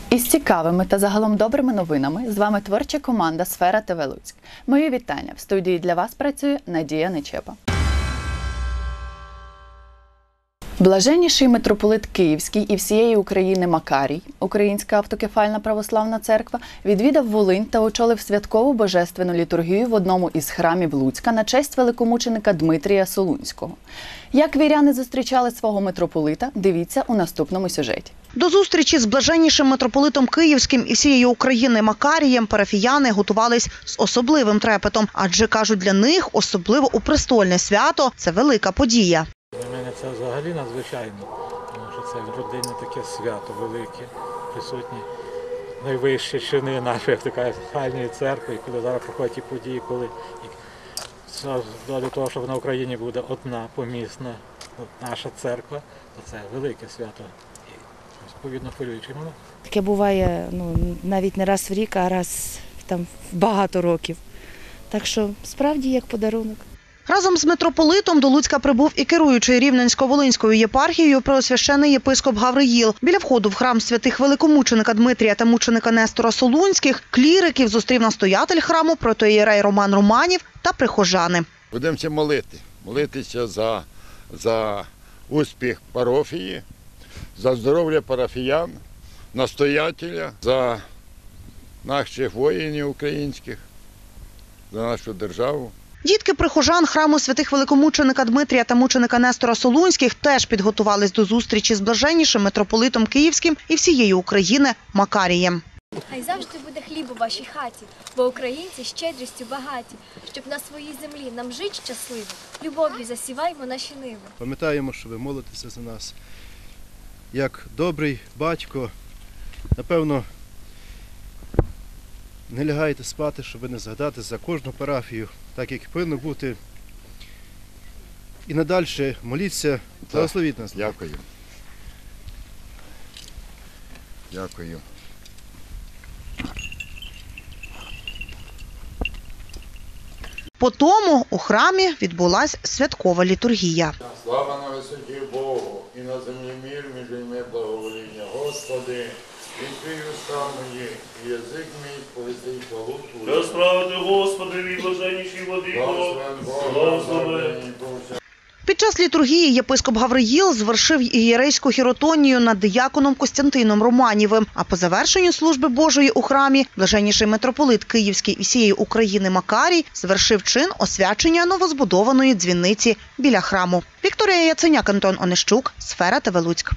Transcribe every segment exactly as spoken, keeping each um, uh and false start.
Із цікавими та загалом добрими новинами з вами творча команда «Сфера ТВ Луцьк». Мої вітання. В студії для вас працює Надія Нечепа. Блаженніший митрополит Київський і всієї України Макарій, Українська автокефальна православна церква, відвідав Волинь та очолив святкову божественну літургію в одному із храмів Луцька на честь великомученика Дмитрія Солунського. Як віряни зустрічали свого митрополита, дивіться у наступному сюжеті. До зустрічі з блаженнішим митрополитом Київським і всієї України Макарієм парафіяни готувались з особливим трепетом, адже, кажуть, для них особливо у престольне свято – це велика подія. Для мене це взагалі надзвичайно, тому що це в родині таке свято велике, присутні найвищі чини нашої автокефальної церкви, і коли зараз проходять ті події, коли до того, що на Україні буде одна помісна наша церква, то це велике свято і відповідно хвилюючий момент. Таке буває ну, навіть не раз в рік, а раз там, в багато років. Так що справді як подарунок. Разом з митрополитом до Луцька прибув і керуючий Рівненсько-Волинською єпархією преосвящений єпископ Гавриїл. Біля входу в храм святих великомученика Дмитрія та мученика Нестора Солунських кліриків зустрів настоятель храму протоієрей Роман Романів та прихожани. Будемо молити, молитися за, за успіх парафії, за здоров'я парафіян, настоятеля, за наших воїнів українських, за нашу державу. Дітки прихожан храму святих великомученика Дмитрія та мученика Нестора Солунських теж підготувались до зустрічі з блаженнішим митрополитом Київським і всієї України Макарієм. Хай завжди буде хліб у вашій хаті, бо українці щедрістю багаті, щоб на своїй землі нам жить щасливо, любов'ю засіваймо наші ниви. Пам'ятаємо, що ви молитеся за нас. Як добрий батько, напевно, не лягайте спати, щоб не згадати за кожну парафію, так як повинно бути. І надальше моліться, благословіть нас. Дякую. Дякую. По тому у храмі відбулась святкова літургія. Слава на висоті Богу і на землі мир між людьми благовоління. Господи, відкрий уста мої, і язик мій повістить хвалу Твою. Да славити Господи, блаженнішій владико, благослови. Під час літургії єпископ Гавриїл звершив ієрейську хіротонію над дияконом Костянтином Романівим. А по завершенню служби Божої у храмі блаженніший митрополит Київський і всієї України Макарій звершив чин освячення новозбудованої дзвіниці біля храму. Вікторія Яценяк, Антон Онищук, «Сфера ТВ Луцьк».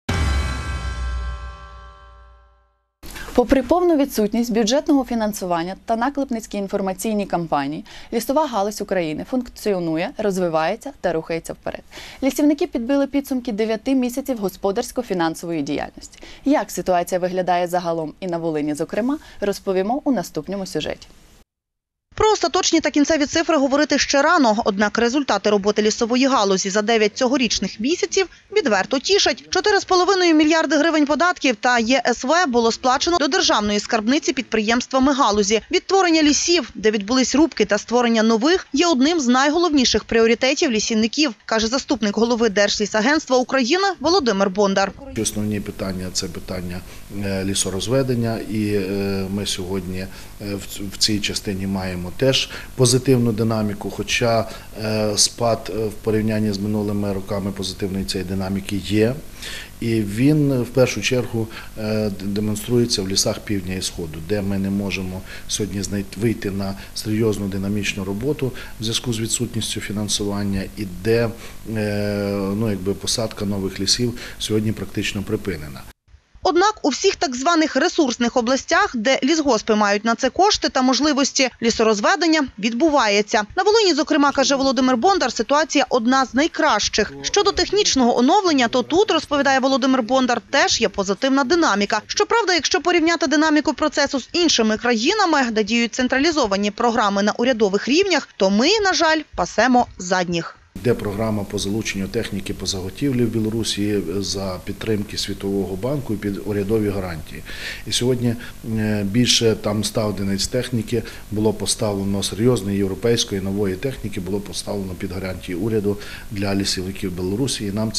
Попри повну відсутність бюджетного фінансування та наклепницькі інформаційні кампанії, лісова галузь України функціонує, розвивається та рухається вперед. Лісівники підбили підсумки дев'яти місяців господарсько-фінансової діяльності. Як ситуація виглядає загалом і на Волині, зокрема, розповімо у наступному сюжеті. Про остаточні та кінцеві цифри говорити ще рано, однак результати роботи лісової галузі за дев'ять цьогорічних місяців відверто тішать. чотири з половиною мільярди гривень податків та Є С В було сплачено до державної скарбниці підприємствами галузі. Відтворення лісів, де відбулись рубки та створення нових, є одним з найголовніших пріоритетів лісівників, каже заступник голови Держлісагентства України Володимир Бондар. Основні питання – це питання лісорозведення, і ми сьогодні в цій частині маємо теж позитивну динаміку, хоча спад в порівнянні з минулими роками позитивної цієї динаміки є. І він в першу чергу демонструється в лісах півдня і сходу, де ми не можемо сьогодні вийти на серйозну динамічну роботу в зв'язку з відсутністю фінансування і де ну, якби посадка нових лісів сьогодні практично припинена. Однак у всіх так званих ресурсних областях, де лісгоспи мають на це кошти та можливості, лісорозведення відбувається. На Волині, зокрема, каже Володимир Бондар, ситуація одна з найкращих. Щодо технічного оновлення, то тут, розповідає Володимир Бондар, теж є позитивна динаміка. Щоправда, якщо порівняти динаміку процесу з іншими країнами, де діють централізовані програми на урядових рівнях, то ми, на жаль, пасемо задніх. Йде програма по залученню техніки по заготівлі в Білорусі за підтримки Світового банку і під урядові гарантії. І сьогодні більше там ста одиниць техніки було поставлено, серйозної європейської нової техніки було поставлено під гарантії уряду для лісівників Білорусі. І нам це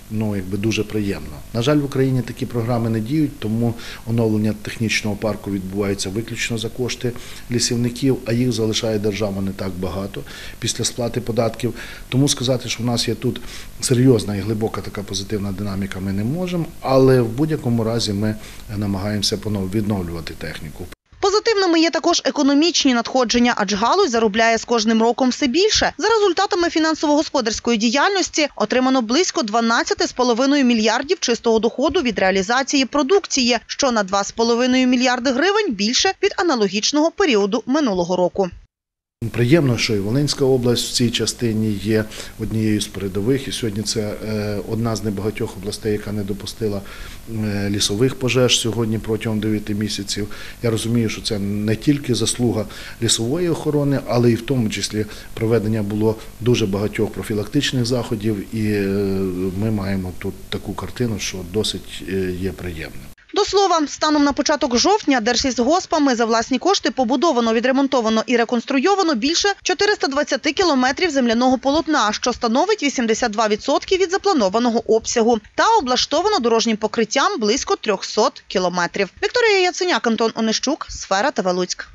ну, якби дуже приємно. На жаль, в Україні такі програми не діють, тому оновлення технічного парку відбувається виключно за кошти лісівників, а їх залишає держава не так багато після сплати податків. Тому сказати, що в нас є тут серйозна і глибока така позитивна динаміка, ми не можемо, але в будь-якому разі ми намагаємося відновлювати техніку. Позитивними є також економічні надходження, адже галузь заробляє з кожним роком все більше. За результатами фінансово-господарської діяльності отримано близько дванадцять з половиною мільярдів чистого доходу від реалізації продукції, що на два з половиною мільярди гривень більше від аналогічного періоду минулого року. Приємно, що і Волинська область в цій частині є однією з передових, і сьогодні це одна з небагатьох областей, яка не допустила лісових пожеж сьогодні протягом дев'яти місяців. Я розумію, що це не тільки заслуга лісової охорони, але і в тому числі проведення було дуже багатьох профілактичних заходів, і ми маємо тут таку картину, що досить є приємним. До слова, станом на початок жовтня Держлісгоспами за власні кошти побудовано, відремонтовано і реконструйовано більше чотириста двадцять кілометрів земляного полотна, що становить вісімдесят два відсотки від запланованого обсягу, та облаштовано дорожнім покриттям близько трьохсот кілометрів. Вікторія Яценяк, Антон Онищук, Сфера ТВ Луцьк.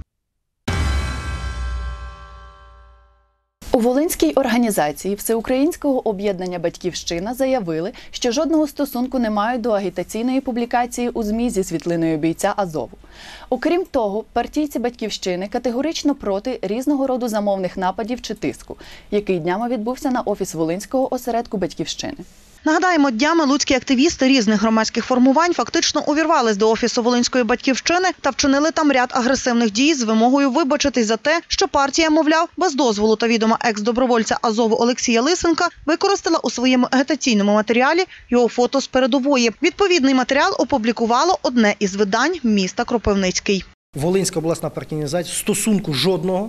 У Волинській організації Всеукраїнського об'єднання «Батьківщина» заявили, що жодного стосунку не мають до агітаційної публікації у ЗМІ зі світлиною бійця Азову. Окрім того, партійці «Батьківщини» категорично проти різного роду замовних нападів чи тиску, який днями відбувся на офіс Волинського осередку «Батьківщини». Нагадаємо, днями луцькі активісти різних громадських формувань фактично увірвались до офісу Волинської «Батьківщини» та вчинили там ряд агресивних дій з вимогою вибачитись за те, що партія, мовляв, без дозволу та відома екс-добровольця Азову Олексія Лисенка використала у своєму агітаційному матеріалі його фото з передової. Відповідний матеріал опублікувало одне із видань міста Кропивницький. Волинська обласна партійна організація стосунку жодного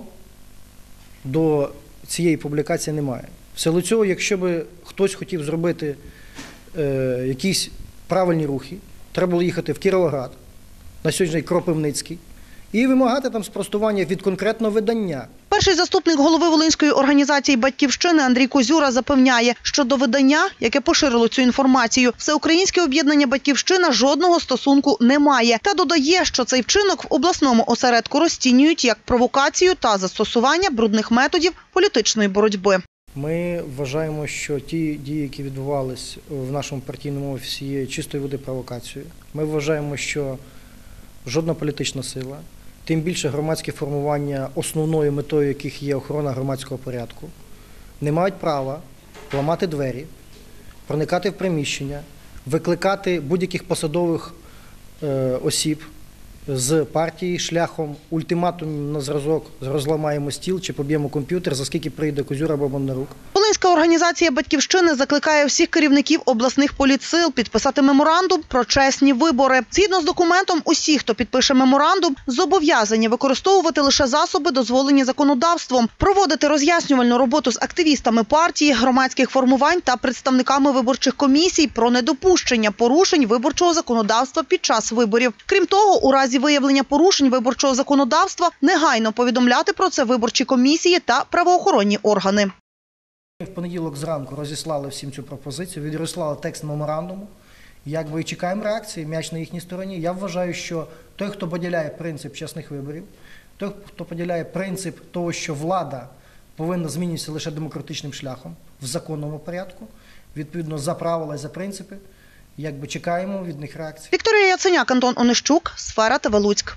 до цієї публікації немає. В силу цього, якщо б хтось хотів зробити е, якісь правильні рухи, треба було їхати в Кіровоград, на сьогодні Кропивницький, і вимагати там спростування від конкретного видання. Перший заступник голови Волинської організації «Батьківщини» Андрій Козюра запевняє, що до видання, яке поширило цю інформацію, Всеукраїнське об'єднання «Батьківщина» жодного стосунку не має. Та додає, що цей вчинок в обласному осередку розцінюють як провокацію та застосування брудних методів політичної боротьби. Ми вважаємо, що ті дії, які відбувалися в нашому партійному офісі, є чистої води провокацією. Ми вважаємо, що жодна політична сила, тим більше громадські формування, основною метою яких є охорона громадського порядку, не мають права ламати двері, проникати в приміщення, викликати будь-яких посадових е, осіб з партії шляхом ультиматумів на зразок «розламаємо стіл» чи «поб'ємо комп'ютер», за скільки прийде Козюра або Бондарук. Волинська організація «Батьківщини» закликає всіх керівників обласних політсил підписати меморандум про чесні вибори. Згідно з документом, усі, хто підпише меморандум, зобов'язані використовувати лише засоби, дозволені законодавством, проводити роз'яснювальну роботу з активістами партії, громадських формувань та представниками виборчих комісій про недопущення порушень виборчого законодавства під час виборів. Крім того, у разі виявлення порушень виборчого законодавства негайно повідомляти про це виборчі комісії та правоохоронні органи. В понеділок зранку розіслали всім цю пропозицію, відрослали текст меморандуму. Якби і чекаємо реакції, м'яч на їхній стороні. Я вважаю, що той, хто поділяє принцип чесних виборів, той, хто поділяє принцип того, що влада повинна змінюватися лише демократичним шляхом, в законному порядку, відповідно за правила і за принципи, якби чекаємо від них реакції. Вікторія Яценяк, Антон Онищук, Сфера ТВ Луцьк.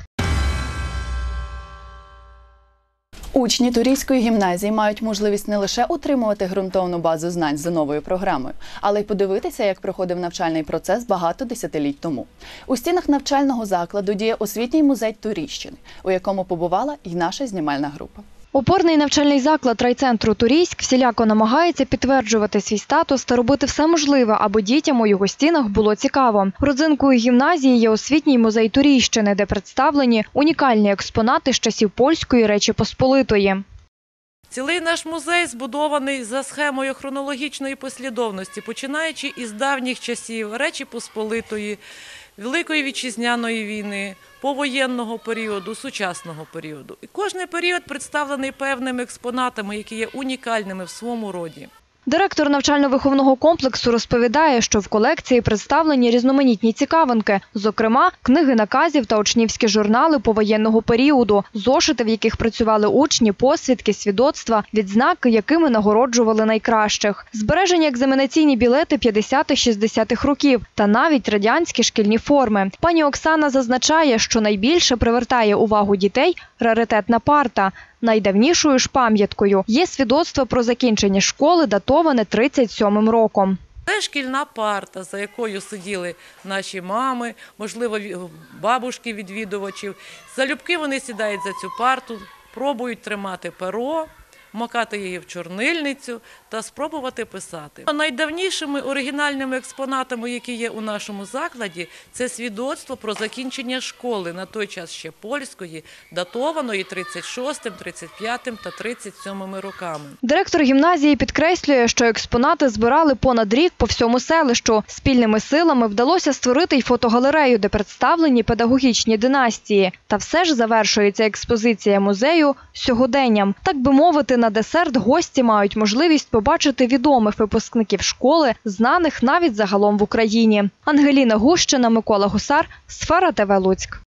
Учні Турійської гімназії мають можливість не лише отримувати ґрунтовну базу знань за новою програмою, але й подивитися, як проходив навчальний процес багато десятиліть тому. У стінах навчального закладу діє освітній музей Турійщини, у якому побувала і наша знімальна група. Опорний навчальний заклад райцентру Турійськ всіляко намагається підтверджувати свій статус та робити все можливе, аби дітям у його стінах було цікаво. Родзинкою гімназії є освітній музей Турійщини, де представлені унікальні експонати з часів Польської Речі Посполитої. Цілий наш музей збудований за схемою хронологічної послідовності, починаючи із давніх часів Речі Посполитої, Великої Вітчизняної війни, повоєнного періоду, сучасного періоду. І кожний період представлений певними експонатами, які є унікальними в своєму роді. Директор навчально-виховного комплексу розповідає, що в колекції представлені різноманітні цікавинки, зокрема, книги наказів та учнівські журнали повоєнного періоду, зошити, в яких працювали учні, посвідки, свідоцтва, відзнаки, якими нагороджували найкращих. Збережені екзаменаційні білети п'ятдесятих-шістдесятих років та навіть радянські шкільні форми. Пані Оксана зазначає, що найбільше привертає увагу дітей раритетна парта. Найдавнішою ж пам'яткою є свідоцтво про закінчення школи, датоване тридцять сьомим роком. Це шкільна парта, за якою сиділи наші мами, можливо, бабушки відвідувачів. Залюбки вони сідають за цю парту, пробують тримати перо, макати її в чорнильницю та спробувати писати. Найдавнішими оригінальними експонатами, які є у нашому закладі, це свідоцтво про закінчення школи, на той час ще польської, датованої тридцять шостим, тридцять п'ятим та тридцять сьомими роками. Директор гімназії підкреслює, що експонати збирали понад рік по всьому селищу. Спільними силами вдалося створити й фотогалерею, де представлені педагогічні династії. Та все ж завершується експозиція музею сьогоденням. Так би мовити, на десерт гості мають можливість побачити відомих випускників школи, знаних навіть загалом в Україні. Ангеліна Гущина, Микола Гусар, Сфера ТВ Луцьк.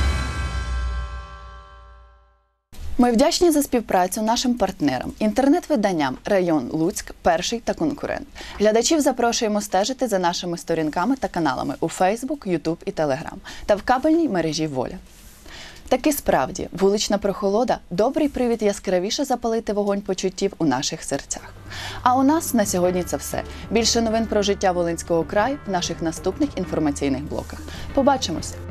Ми вдячні за співпрацю нашим партнерам, інтернет-виданням «Район Луцьк», «Перший» та «Конкурент». Глядачів запрошуємо стежити за нашими сторінками та каналами у Фейсбук, Ютуб і Телеграм та в кабельній мережі «Воля». Таки справді, вулична прохолода – добрий привід яскравіше запалити вогонь почуттів у наших серцях. А у нас на сьогодні це все. Більше новин про життя Волинського краю в наших наступних інформаційних блоках. Побачимося!